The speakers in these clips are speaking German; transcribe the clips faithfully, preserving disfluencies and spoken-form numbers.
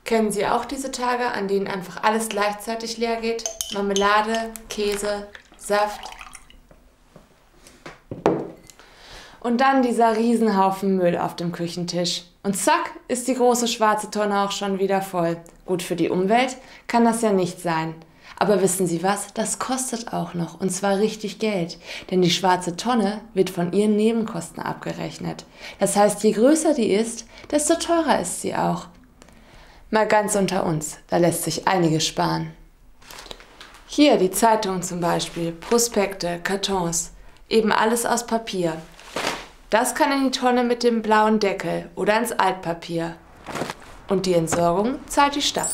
Kennen Sie auch diese Tage, an denen einfach alles gleichzeitig leer geht? Marmelade, Käse, Saft. Und dann dieser Riesenhaufen Müll auf dem Küchentisch. Und zack, ist die große schwarze Tonne auch schon wieder voll. Gut, für die Umwelt kann das ja nicht sein. Aber wissen Sie was? Das kostet auch noch, und zwar richtig Geld. Denn die schwarze Tonne wird von Ihren Nebenkosten abgerechnet. Das heißt, je größer die ist, desto teurer ist sie auch. Mal ganz unter uns, da lässt sich einiges sparen. Hier die Zeitung zum Beispiel, Prospekte, Kartons, eben alles aus Papier. Das kann in die Tonne mit dem blauen Deckel oder ins Altpapier. Und die Entsorgung zahlt die Stadt.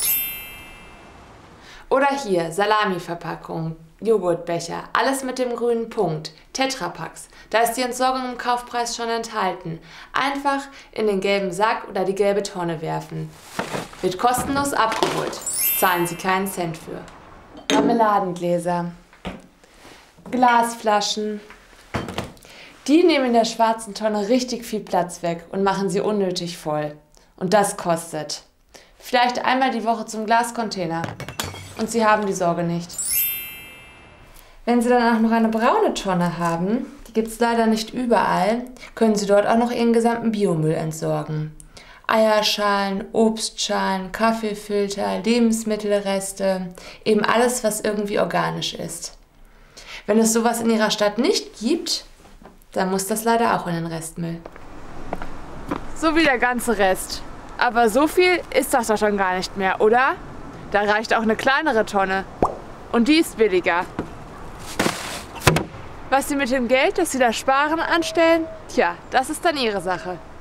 Oder hier Salamiverpackung, Joghurtbecher, alles mit dem grünen Punkt, Tetrapacks. Da ist die Entsorgung im Kaufpreis schon enthalten. Einfach in den gelben Sack oder die gelbe Tonne werfen. Wird kostenlos abgeholt. Zahlen Sie keinen Cent für. Marmeladengläser, Glasflaschen. Die nehmen in der schwarzen Tonne richtig viel Platz weg und machen sie unnötig voll. Und das kostet. Vielleicht einmal die Woche zum Glascontainer. Und Sie haben die Sorge nicht. Wenn Sie dann auch noch eine braune Tonne haben, die gibt es leider nicht überall, können Sie dort auch noch Ihren gesamten Biomüll entsorgen. Eierschalen, Obstschalen, Kaffeefilter, Lebensmittelreste, eben alles, was irgendwie organisch ist. Wenn es sowas in Ihrer Stadt nicht gibt, dann muss das leider auch in den Restmüll. So wie der ganze Rest. Aber so viel ist das doch schon gar nicht mehr, oder? Da reicht auch eine kleinere Tonne. Und die ist billiger. Was Sie mit dem Geld, das Sie da sparen, anstellen, tja, das ist dann Ihre Sache.